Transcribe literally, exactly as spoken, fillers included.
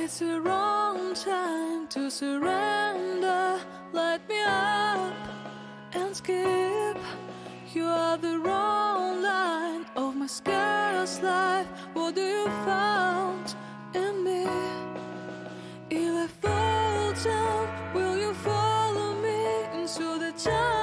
It's the wrong time to surrender. Light me up and skip. You are the wrong line of my scarce life. What do you found in me? If I fall down, will you follow me into the dark?